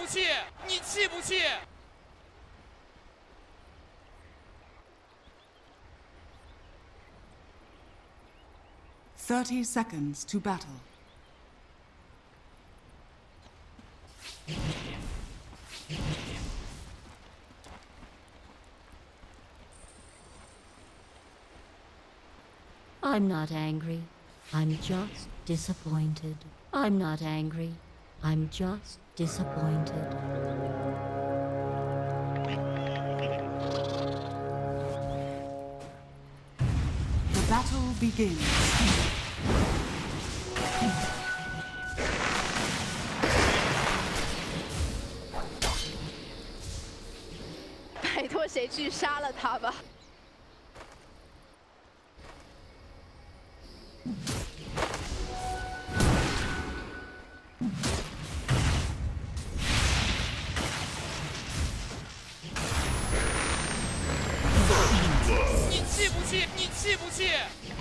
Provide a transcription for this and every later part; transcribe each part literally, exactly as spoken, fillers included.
不气？你气不气？ Thirty seconds to battle. I'm not angry. I'm just disappointed. I'm not angry. I'm just disappointed. The battle begins. 拜托，谁去杀了他吧！ 你气不气？你气不气？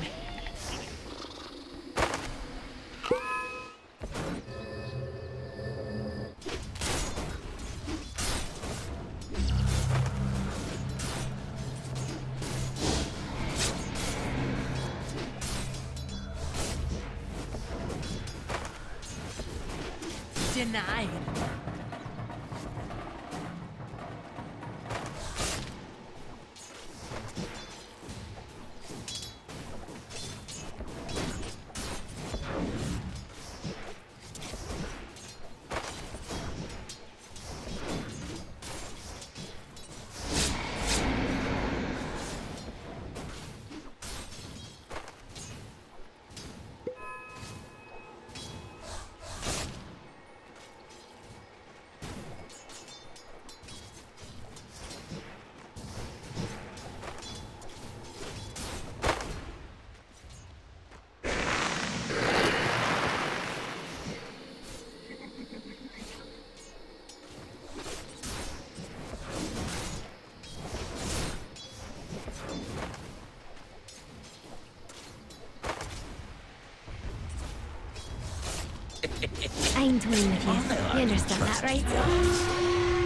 Denied. I'm toying with you. You understand that, right?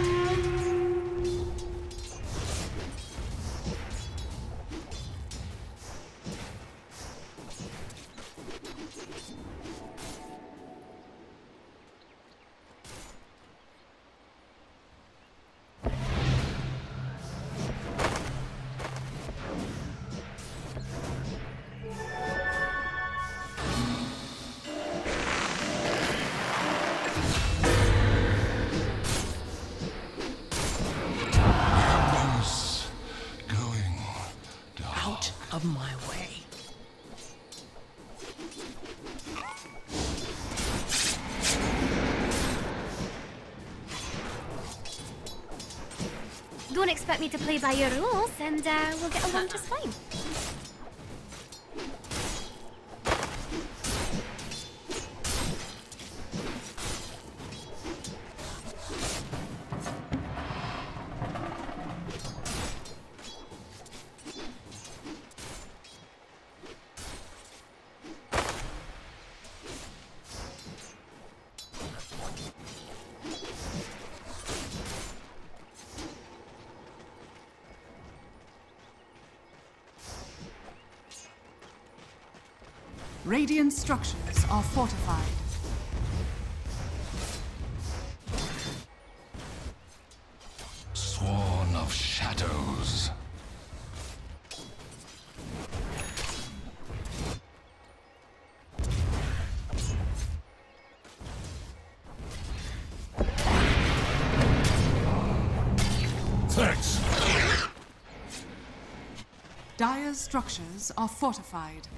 Of my way. Don't expect me to play by your rules, and uh, we'll get along just fine. Radiant structures are fortified. Sworn of shadows. Thanks. Dire's structures are fortified.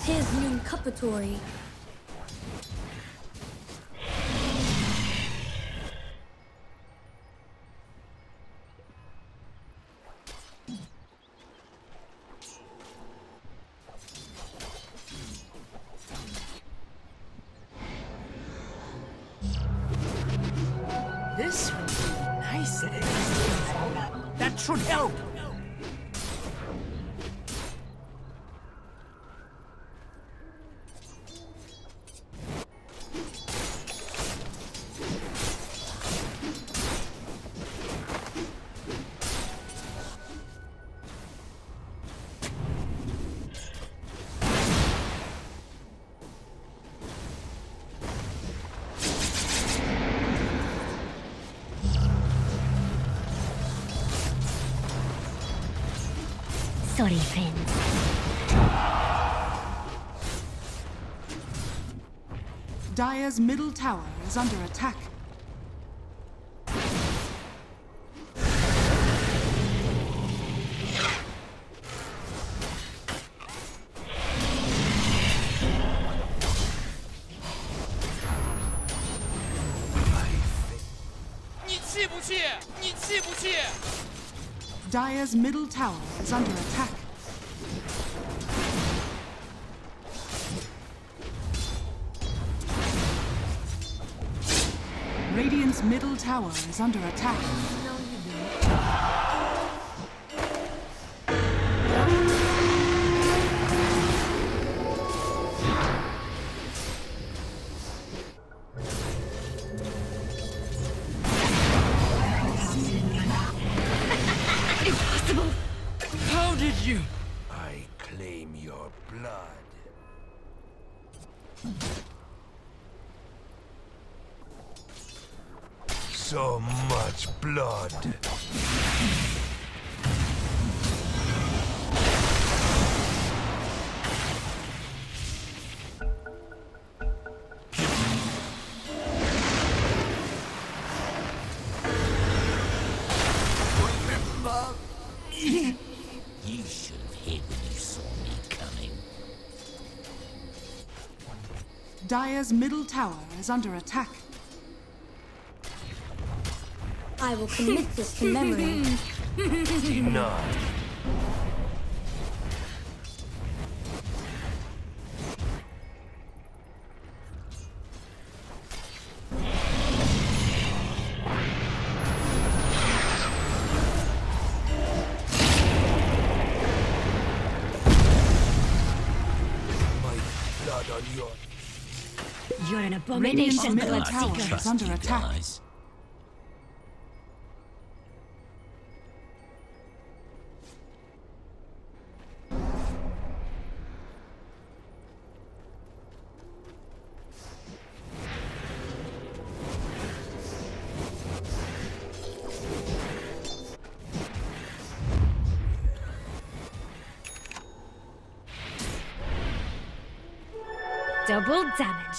Tis Nuncupatory. This will be nice. That should help. Sorry, friends. Dire's middle tower is under attack. Dire's middle tower is under attack. Radiant's middle tower is under attack. Impossible! How did you? I claim your blood. So much blood. Remember? You should have hid when you saw me coming. Dire's middle tower is under attack. I will commit this to memory. Denied. My blood on your... You're an Radiant's abomination, middle blood tower seeker. is under you attack. guys. Double damage.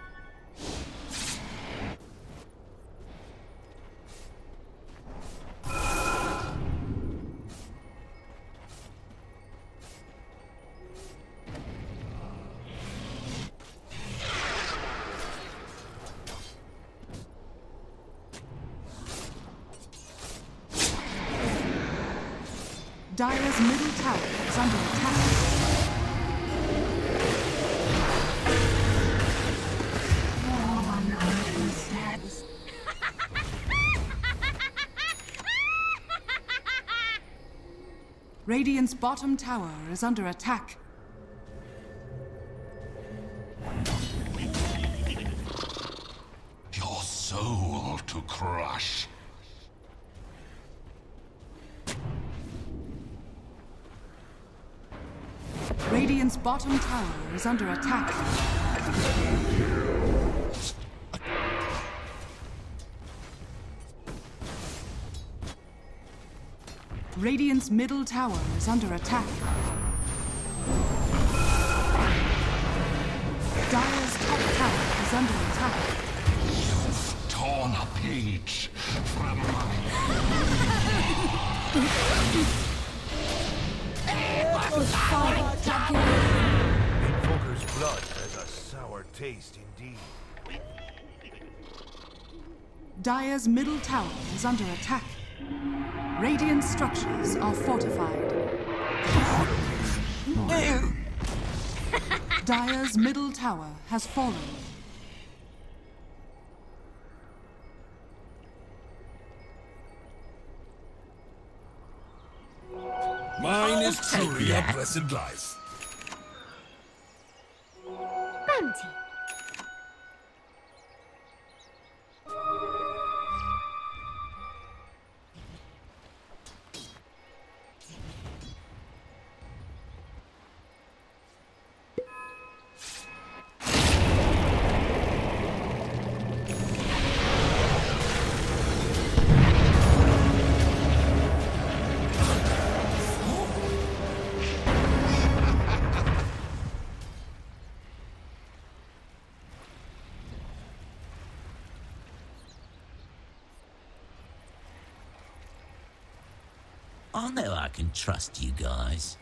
Dire's middle tower is under attack. Radiant's bottom tower is under attack. Your soul to crush. Radiant's bottom tower is under attack. Radiant's middle tower is under attack. Dire's top tower is under attack. You've torn a page from my... Oh, Sour taste indeed. Dire's middle tower is under attack. Radiant structures are fortified. Dire's middle tower has fallen. Mine is truly a blessed life. Bounty. I know I can trust you guys.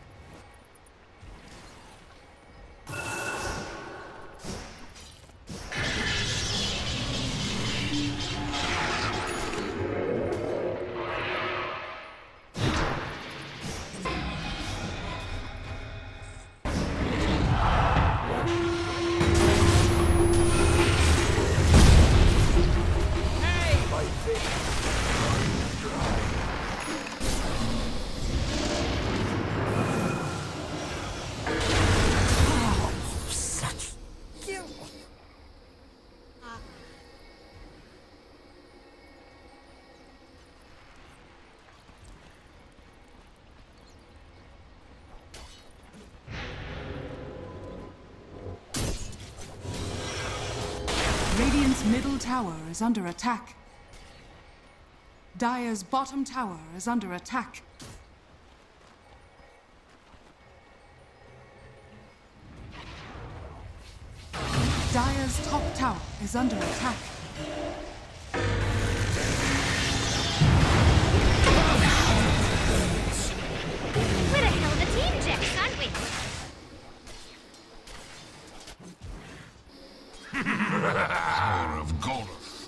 Radiant's middle tower is under attack. Dire's bottom tower is under attack. Dire's top tower is under attack. We're a hell of a team, Jax, aren't we? Power of Golem.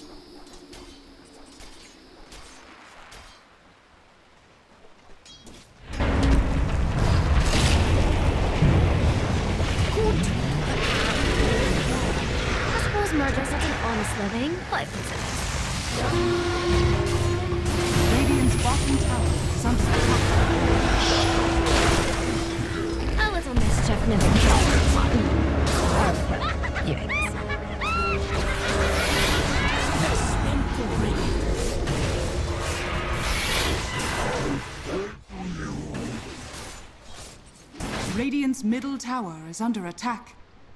I suppose murder's not an honest living, but Radiant's bottom tower is under attack. a little mischief never kills fun. Yes. Radiant's middle tower is under attack.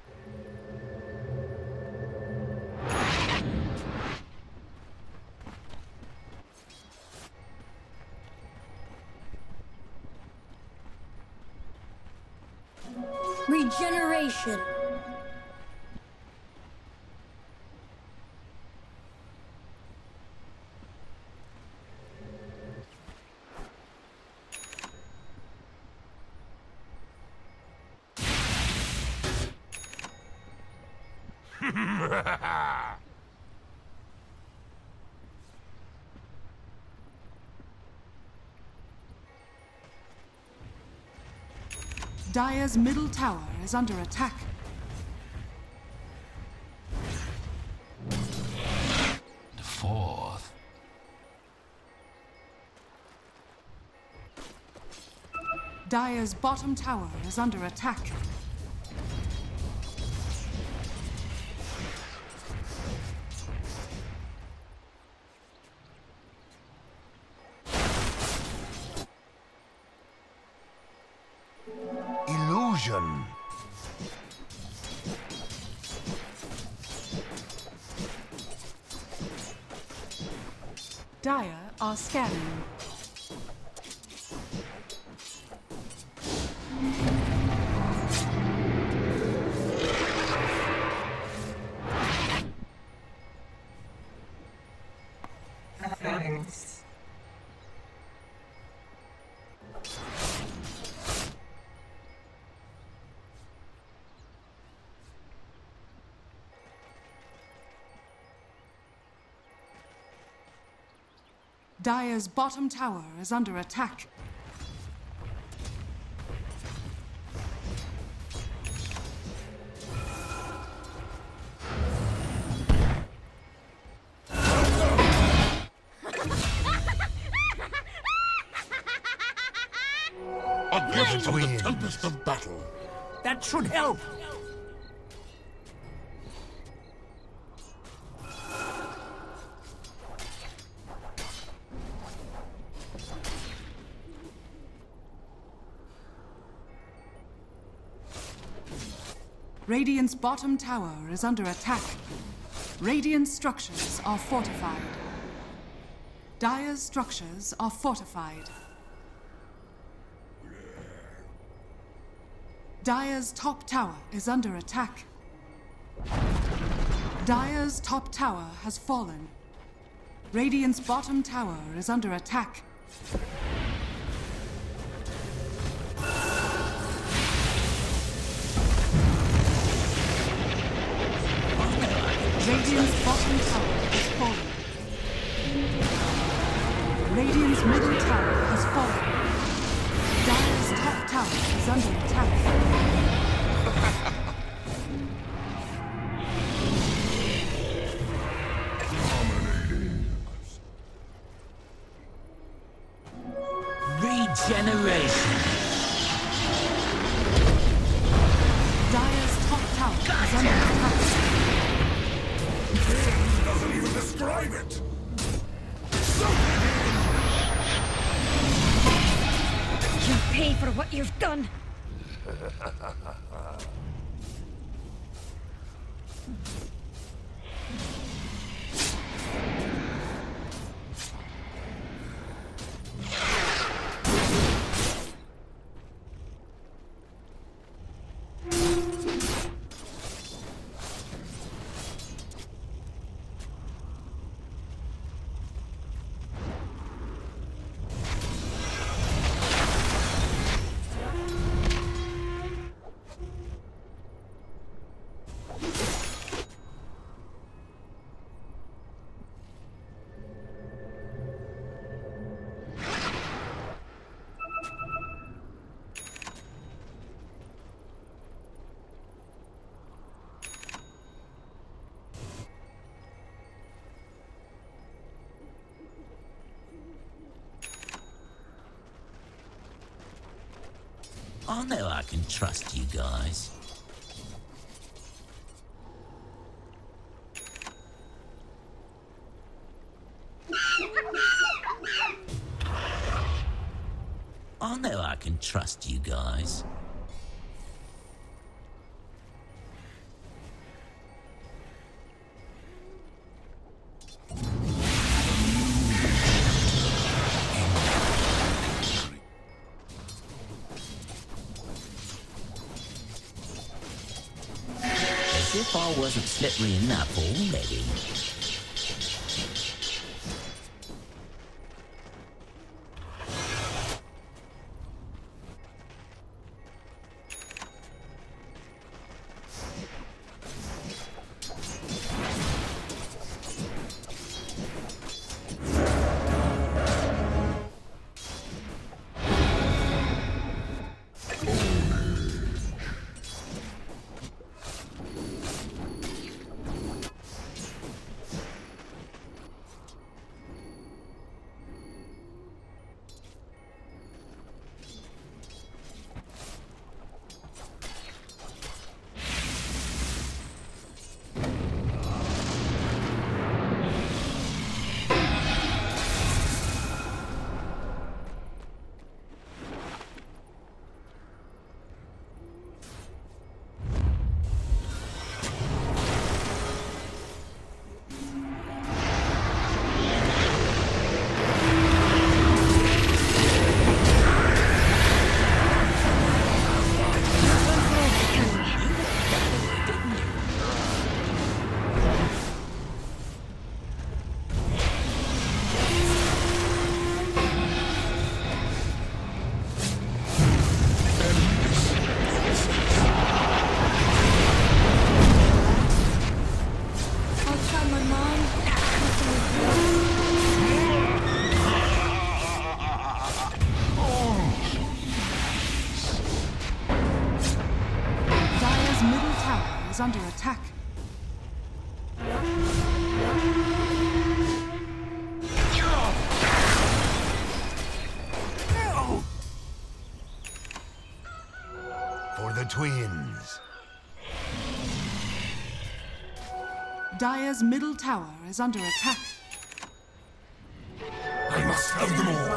Regeneration. Dire's middle tower is under attack. The fourth. Dire's bottom tower is under attack. Illusion. Dire are scanning. Thanks. Dire's bottom tower is under attack. A gift from the tempest of battle. That should help. Radiant's bottom tower is under attack. Radiant structures are fortified. Dire's structures are fortified. Dire's top tower is under attack. Dire's top tower has fallen. Radiant's bottom tower is under attack. Radiant's bottom tower has fallen. Radiant's middle tower has fallen. Dire's top tower is under attack. Regeneration. Dire's top tower is under attack. Doesn't even describe it. You'll pay for what you've done. I know I can trust you guys. I know I can trust you guys. As if I wasn't slippery enough already. is under attack. For the twins. Dire's middle tower is under attack. I must have them all.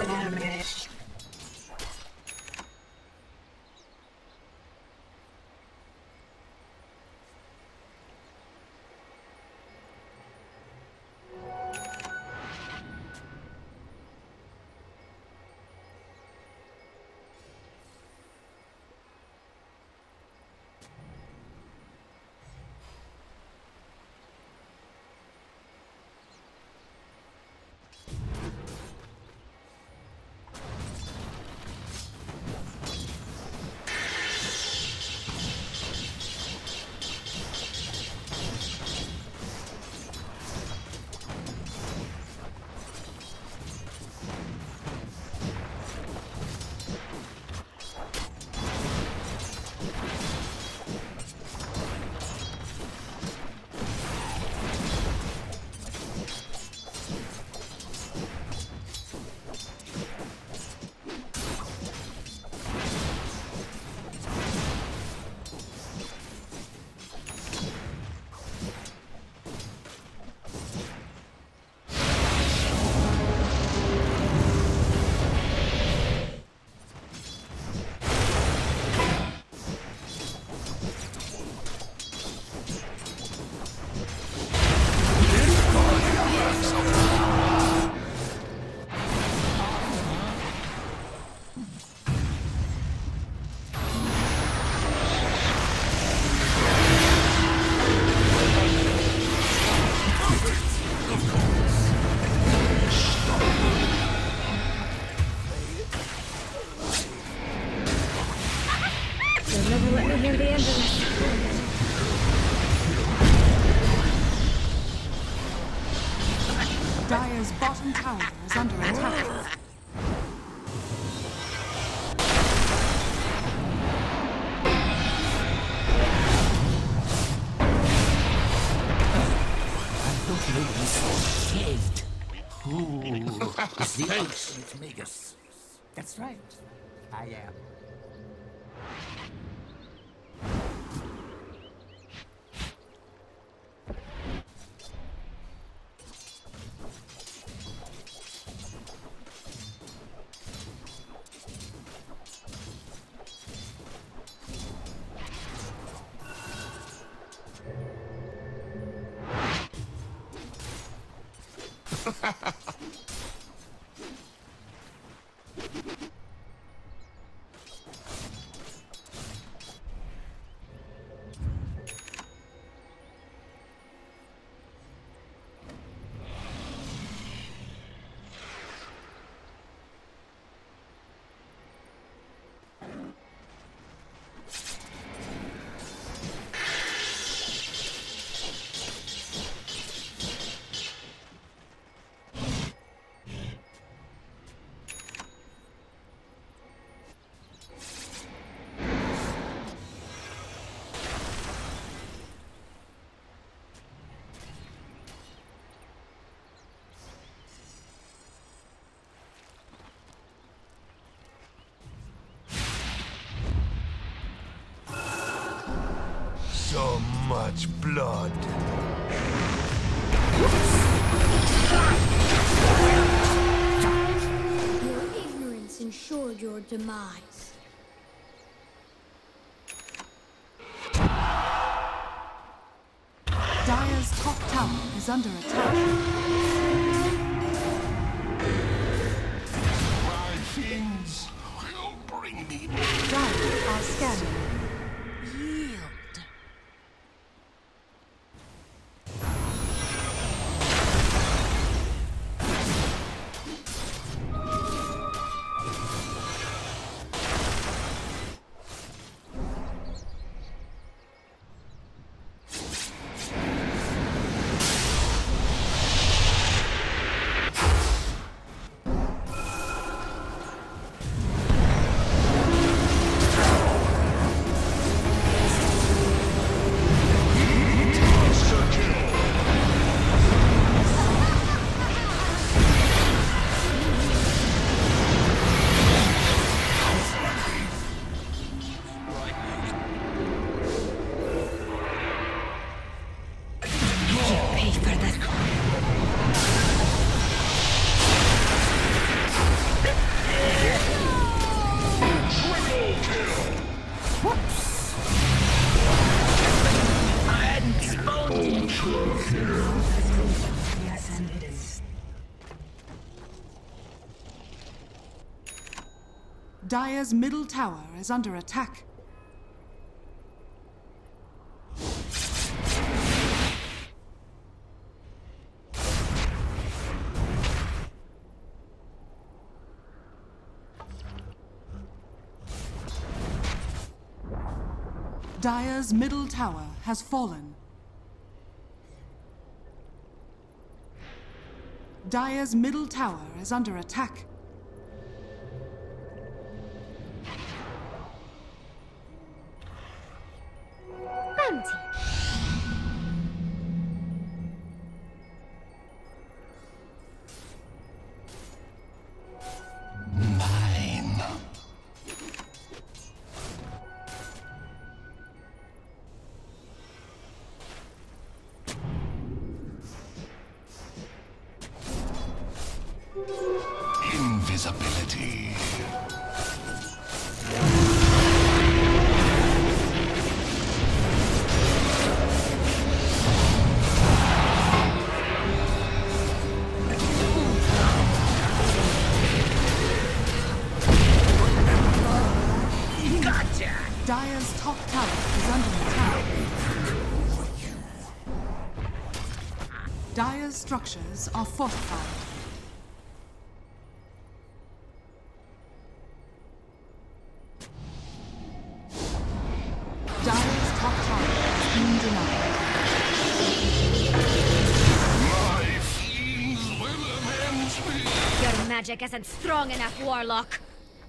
Dire's bottom tower is under attack. Shaved. Ooh, the ultimate Magus. That's right. I am. So much blood. Your ignorance ensured your demise. Dire's top tower is under attack. My fins will bring me Dire are scanning. Dire's middle tower is under attack. Dire's middle tower has fallen. Dire's middle tower is under attack. Bounty. Mine. Invisibility. Dire's top tower is under attack. Dire's structures are fortified. Dire's top tower has been denied. My fiends will avenge me. Your magic isn't strong enough, Warlock.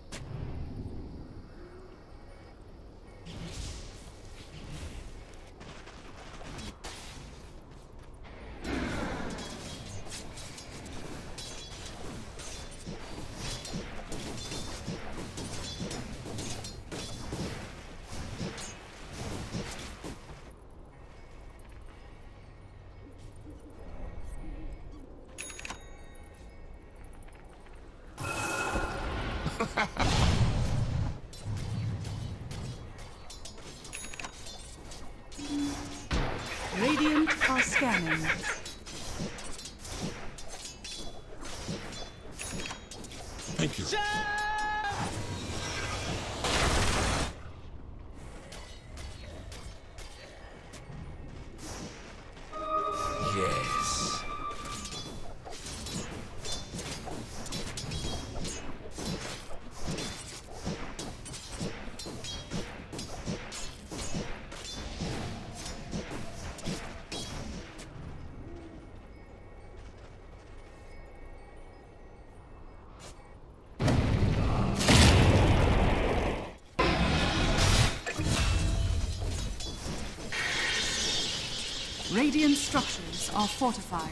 Radiant are scanning. Thank you. Yes. Radiant structures are fortified.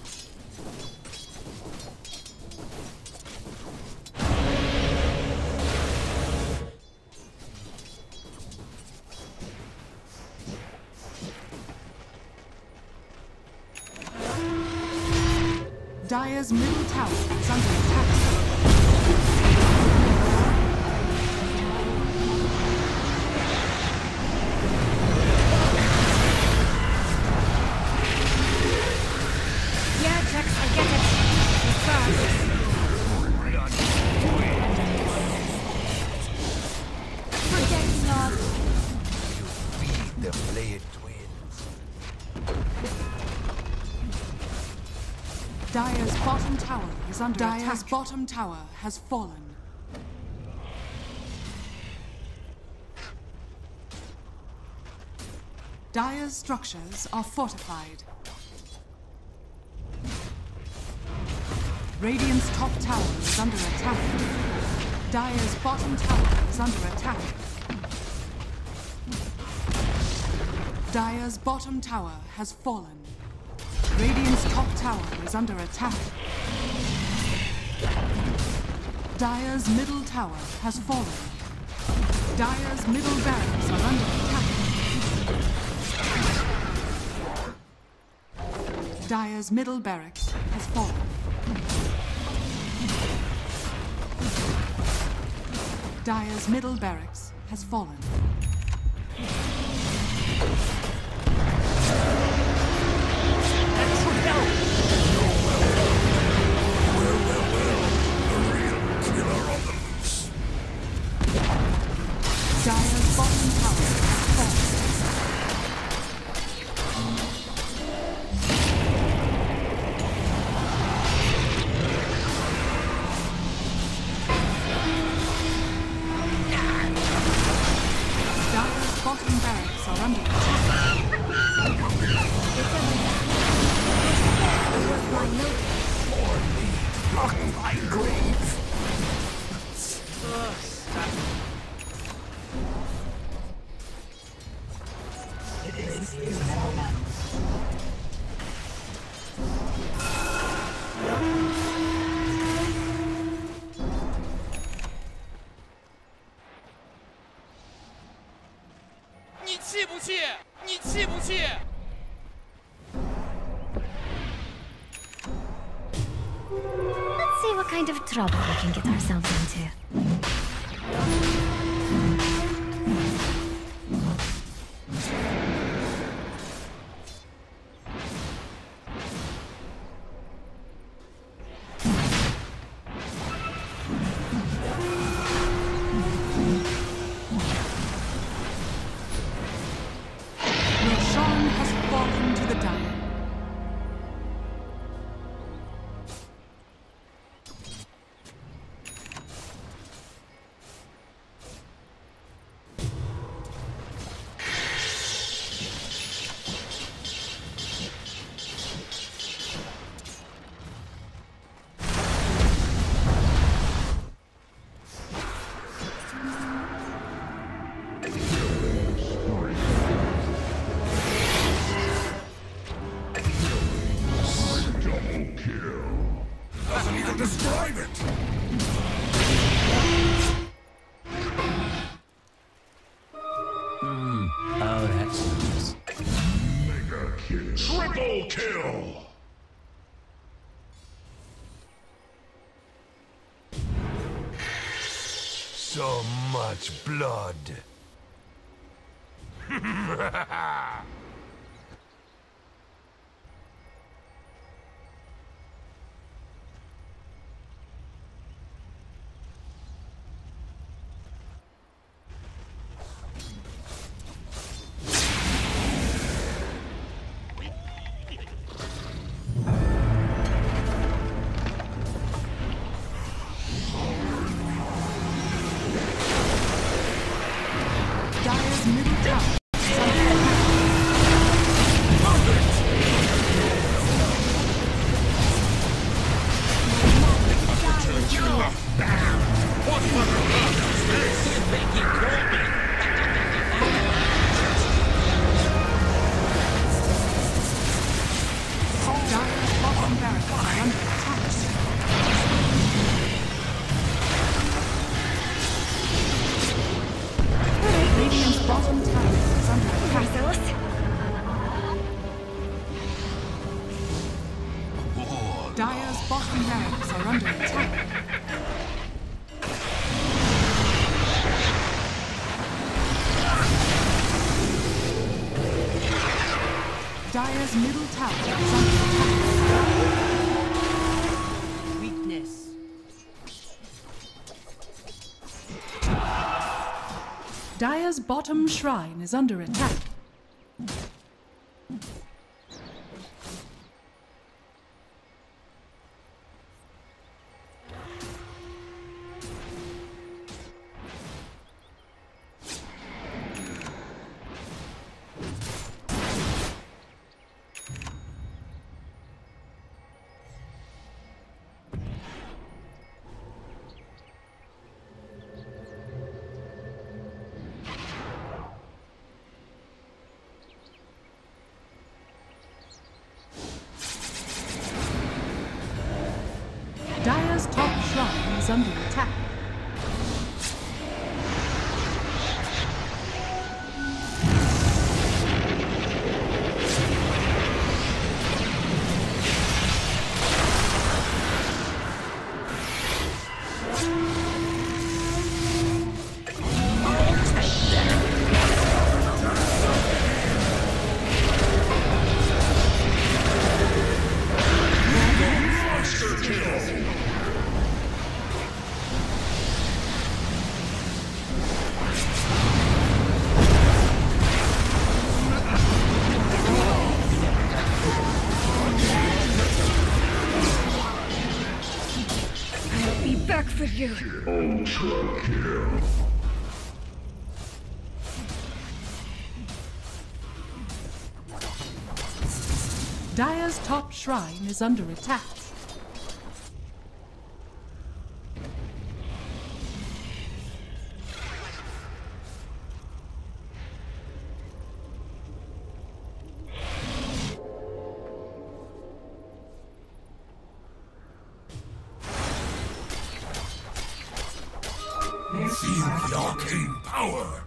Dire's middle tower is under attack. The Player twins. Dire's bottom tower is under Dire's attack. Dire's bottom tower has fallen. Dire's structures are fortified. Radiant's top tower is under attack. Dire's bottom tower is under attack. Dire's bottom tower has fallen. Radiant's top tower is under attack. Dire's middle tower has fallen. Dire's middle barracks are under attack. Dire's middle barracks has fallen. Dire's middle barracks has fallen. I know. Or me. Block my grave. Ugh, stop. This is never 你气不气？你气不气？ Let's see what kind of trouble we can get ourselves into. Roshan has fallen to the dire. Doesn't even describe it. Hmm. Oh, that's nice. Mega kill. Triple kill. So much blood. Dire's middle tower. What mother love is this? You think you caught me? Dire's bottom barracks are under attack. Radiant's bottom tower is under attack. Dire's bottom barracks are under attack. Dire's middle tower is under attack. Weakness. Dire's bottom shrine is under attack. Dire's top shrine is under attack. Monster kill. I'll be back for you. Ultra kill. Dire's top shrine is under attack. Feel the arcane power!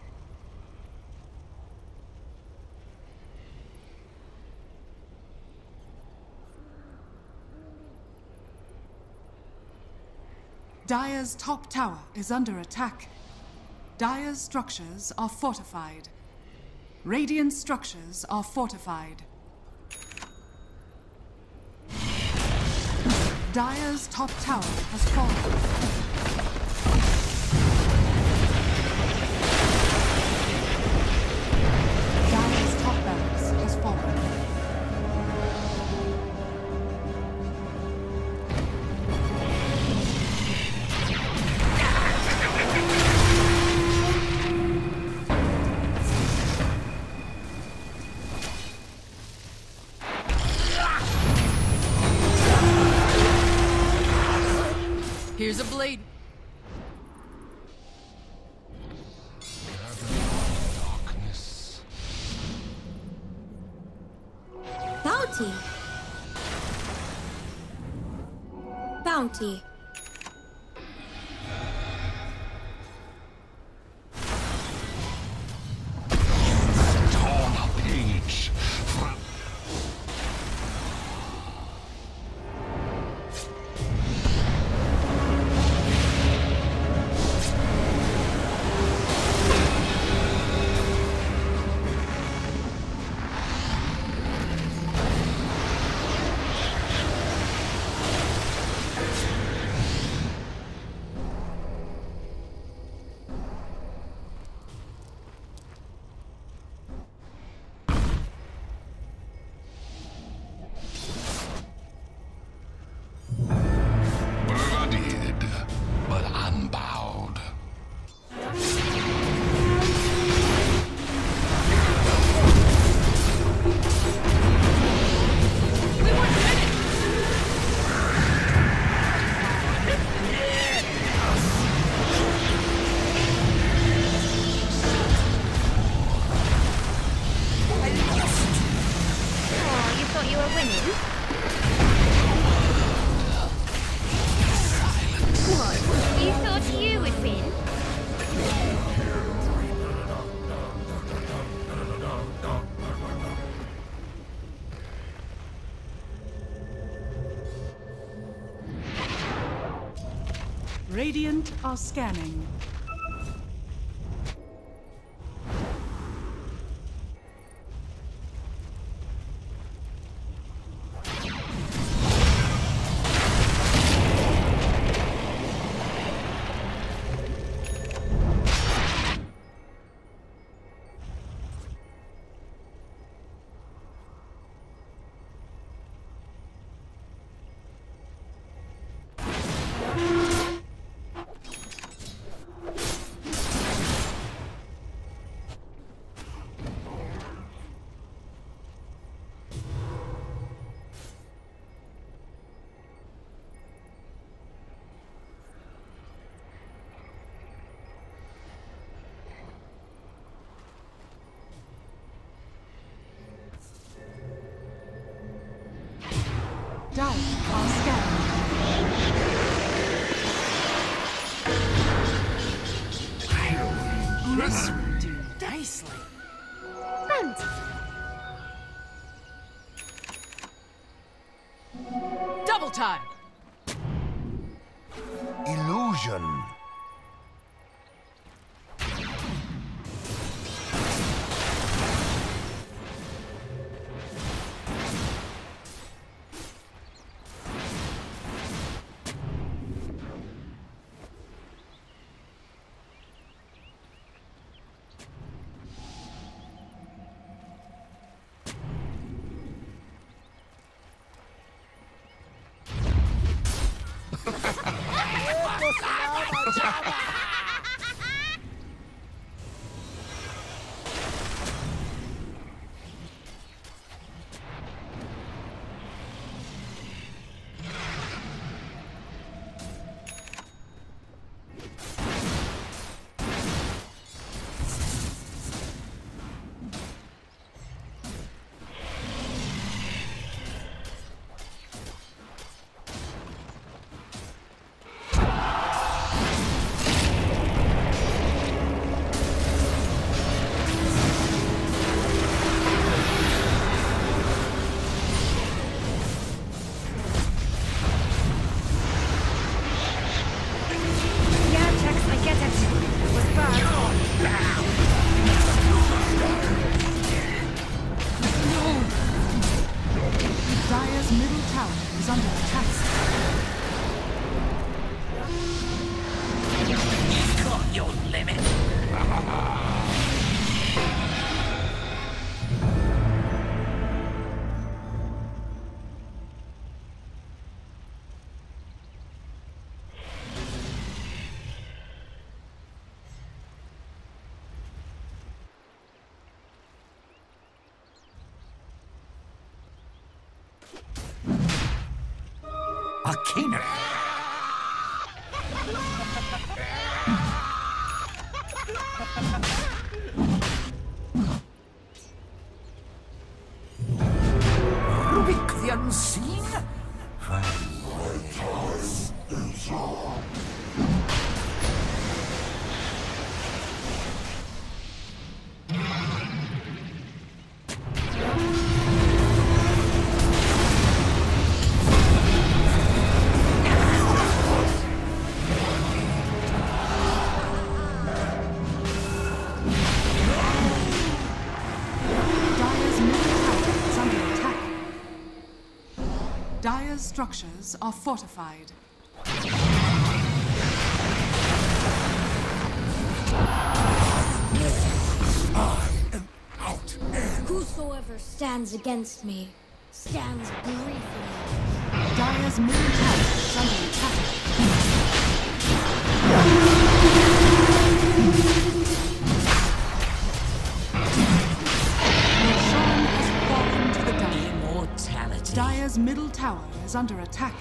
Dire's top tower is under attack. Dire's structures are fortified. Radiant structures are fortified. Dire's top tower has fallen. Here's a blade. Darkness. Bounty. Bounty. Torn a page from bloodied, but unbowed. Oh, you thought you were winning? What? You thought you would win? Radiant are scanning. Dire are scanning. This would do nicely. Bounty. Double time. Illusion. is under attack. You've got your limit. Akina. Rubik the Unseen? Dire's structures are fortified. I am out. Whosoever stands against me stands briefly. Dire's middle tower is under attack. Roshan has fallen to the Dire. Immortality. Dire's middle tower is under attack.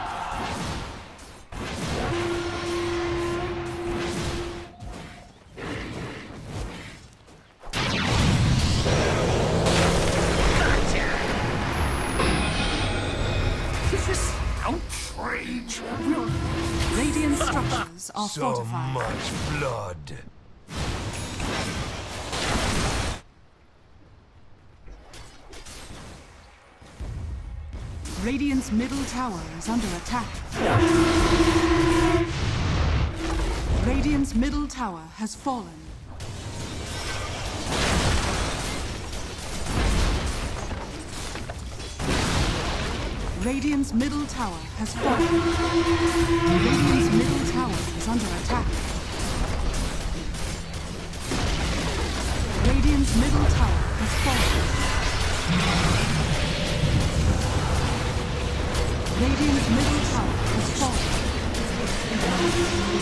Is this outrage? Radiant structures are So fortified. much blood. Radiant's middle tower is under attack. Radiant's middle tower has fallen. Radiant's middle tower has fallen. Radiant's middle tower is under attack. Radiant's middle tower has fallen. Radiant's middle tower has fallen.